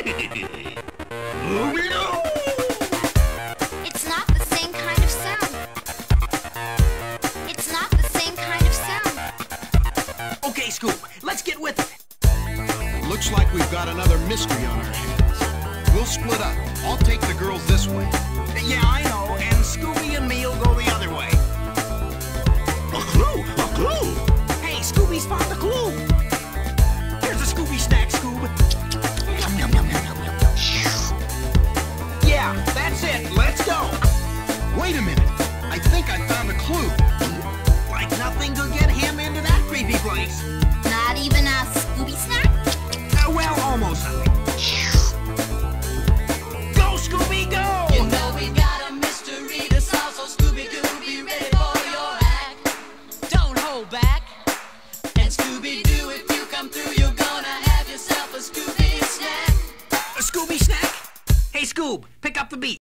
Scooby Doo! It's not the same kind of sound. It's not the same kind of sound. Okay, Scoop, let's get with it. Looks like we've got another mystery on our hands. We'll split up. I'll take the girls this way. Yeah, I know, and Scooby and me'll go the other way. A clue! A clue! Hey, Scooby's found a clue! Here's a Scooby snack, Scoob. Yum, yum, yum, yum, yum, yum. Yeah, that's it. Let's go. Wait a minute. I think I found a clue. Like nothing could get him into that creepy place. Not even a Scooby snack? Well, almost nothing. Go, Scooby, go! You know we got a mystery to solve, so Scooby Doo, be ready for your act. Don't hold back. And Scooby Doo, if you come through, you're gonna have yourself a Scooby snack. A Scooby snack? Hey, Scoob, pick up the beat.